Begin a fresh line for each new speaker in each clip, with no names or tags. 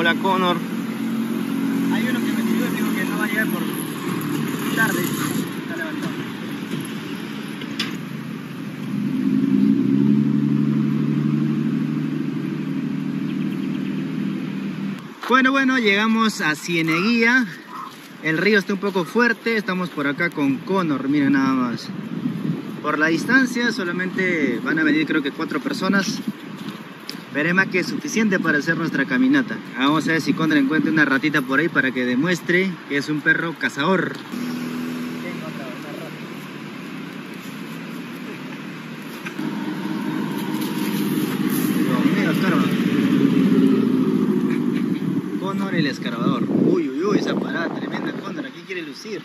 Hola, Connor.
Hay uno que me escribió y dijo que no va a llegar por tarde. Está levantado.
Bueno, llegamos a Cieneguilla. El río está un poco fuerte. Estamos por acá con Connor, miren nada más. Por la distancia solamente van a venir creo que 4 personas. Pero es más que suficiente para hacer nuestra caminata. Vamos a ver si Connor encuentra una ratita por ahí para que demuestre que es un perro cazador. Connor el escarbador. Uy, esa parada tremenda, Connor. Aquí quiere lucir.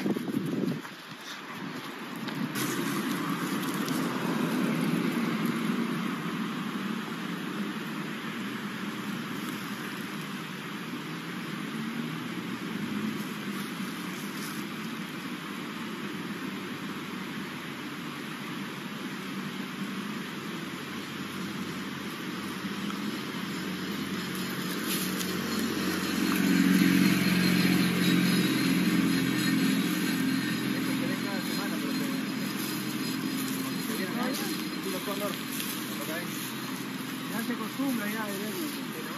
Ya se acostumbra ya de verlo, ¿no?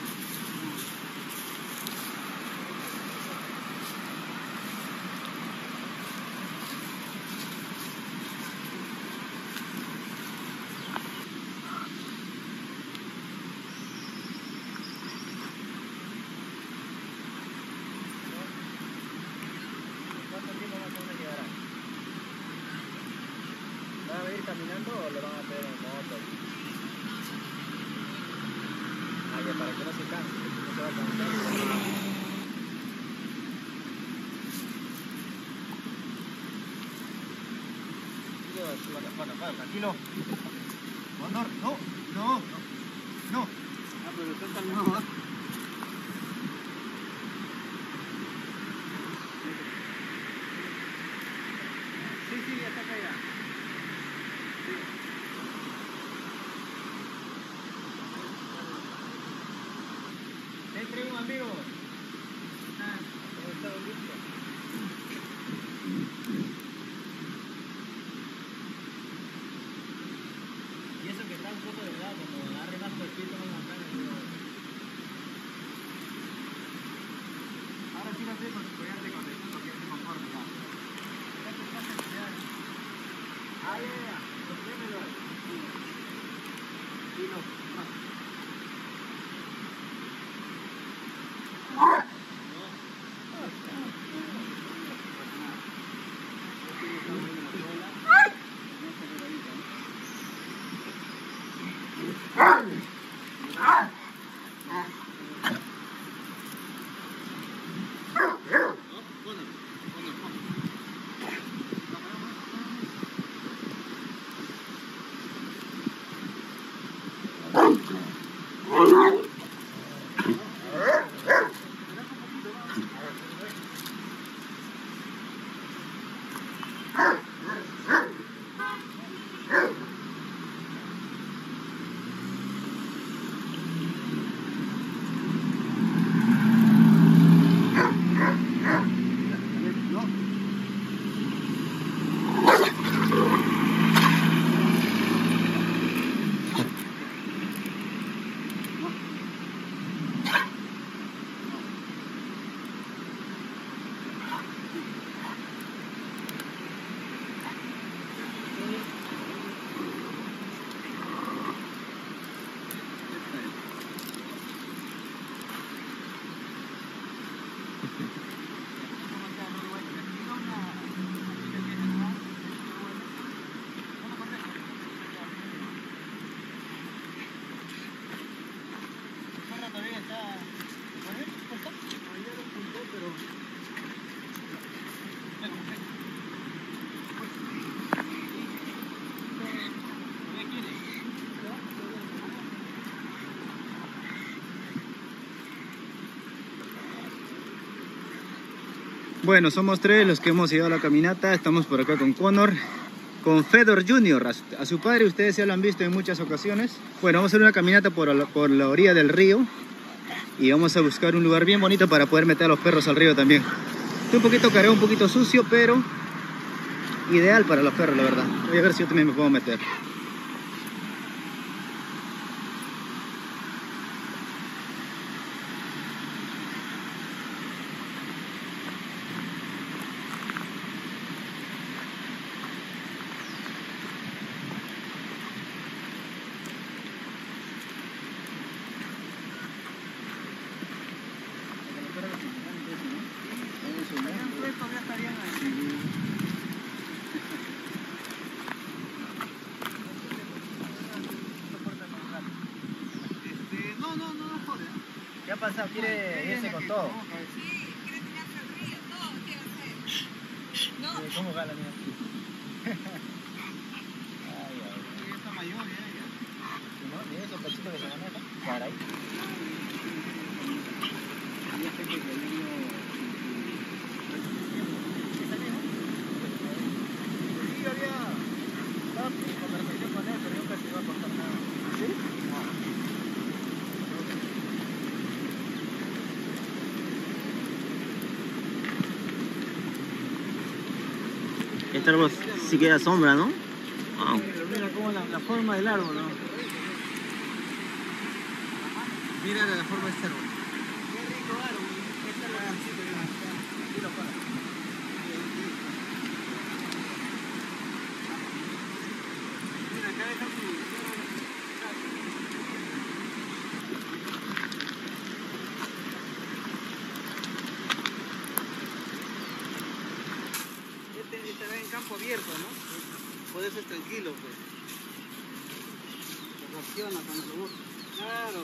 ¿Cuánto tiempo más o menos llegará? ¿Van a venir caminando o lo van a hacer en moto? Para que no se canse, no se va a cansar. Tranquilo. Connor, no. Ah, pero usted está calmado. Sí, ya está acá ya. Entre un amigo. ¿Cómo está, don Víctor? Y eso que está un poco delgado, como agarre más cuerpito más bacán. Ahora sí va a ser con su collar de contexto porque ya se conforme ya. Ah, ya. Sostiémelo. Sí, no.
Bueno, somos 3 los que hemos ido a la caminata. Estamos por acá con Connor, con Fedor Jr. A su padre ustedes ya lo han visto en muchas ocasiones. Bueno, vamos a hacer una caminata por la orilla del río. y vamos a buscar un lugar bien bonito para poder meter a los perros al río también. Está un poquito cargado, un poquito sucio, pero ideal para los perros, la verdad. Voy a ver si yo también me puedo meter.
¿Qué ha pasado? ¿Quiere irse con todo? ¿Cómo va la mía? Ay, está mayor ya. ¿No? ¿Tiene esos pechitos que se manejan? Caray. Sí, había conversación con él, pero nunca se iba a cortar nada. ¿Sí? No.
Este árbol sí queda sombra, ¿no? Wow.
Mira cómo la forma del árbol, ¿no? Mira la forma de este árbol. Qué rico árbol. Este árbol es así, lo para. Mira, acá deja su... Estará en campo abierto, ¿no? Puede ser tranquilo, pues. Se reacciona cuando lo busca. Claro.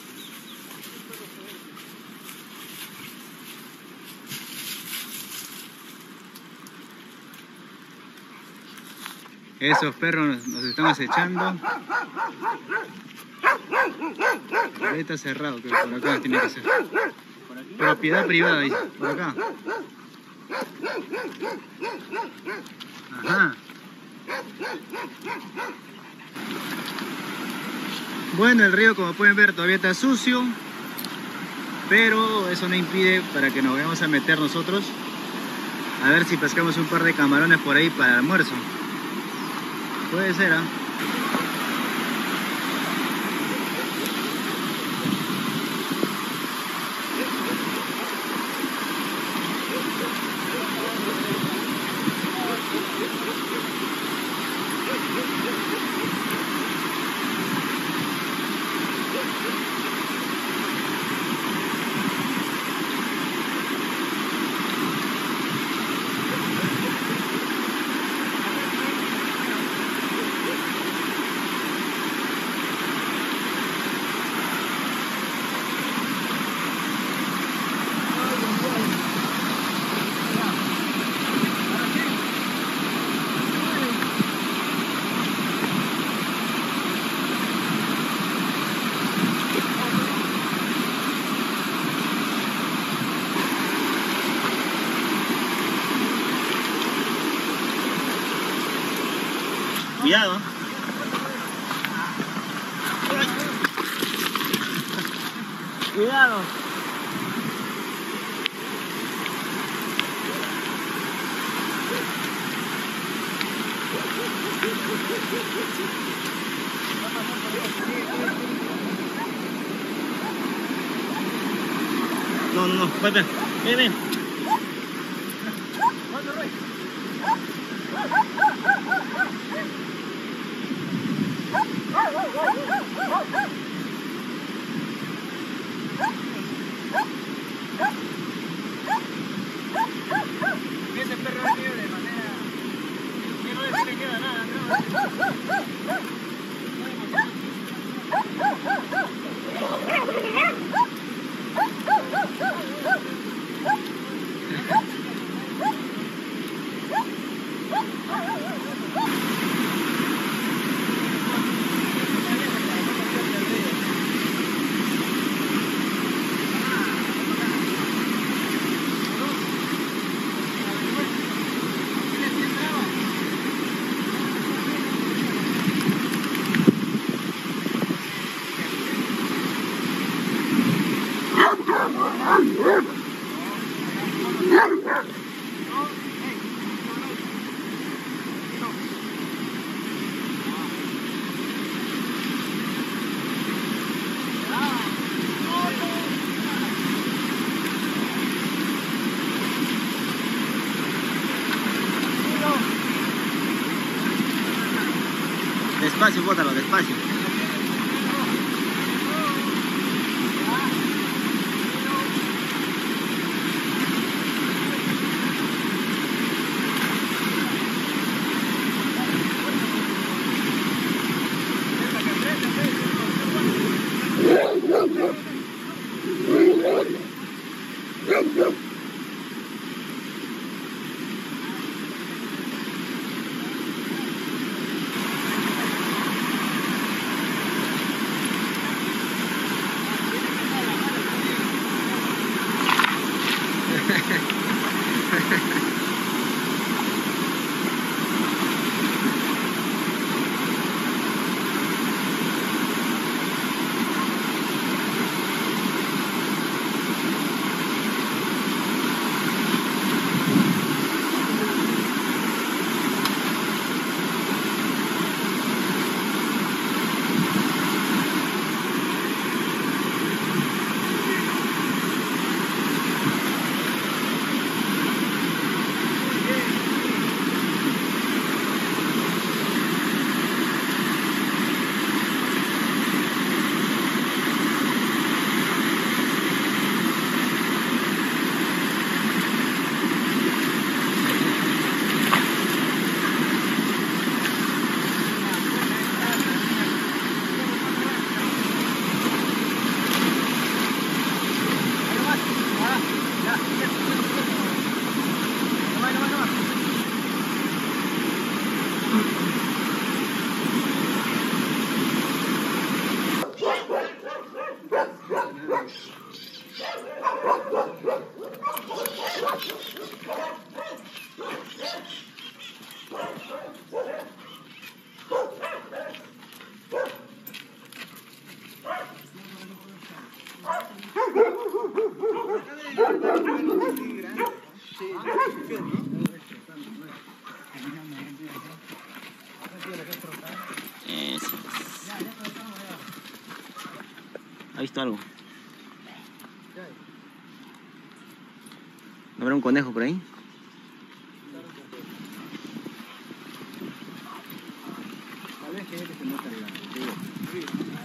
Esos perros nos están acechando. Ahí está cerrado, creo que por acá tiene que ser. Propiedad privada, dice, por acá. Ajá. Bueno, el río, como pueden ver, todavía está sucio, pero eso no impide para que nos vayamos a meter nosotros a ver si pescamos un par de camarones por ahí para el almuerzo. Puede ser, ¿ah?
Cuidado.
Cuidado.
No, no, no, espérate. Ven, ven.
Ese perro ha sido de manera que no le queda nada, ¿no?
Despacio, bótalo, despacio. Eso. ¿Ha visto algo? ¿No habrá un conejo por ahí?
Tal vez que se nota arriba.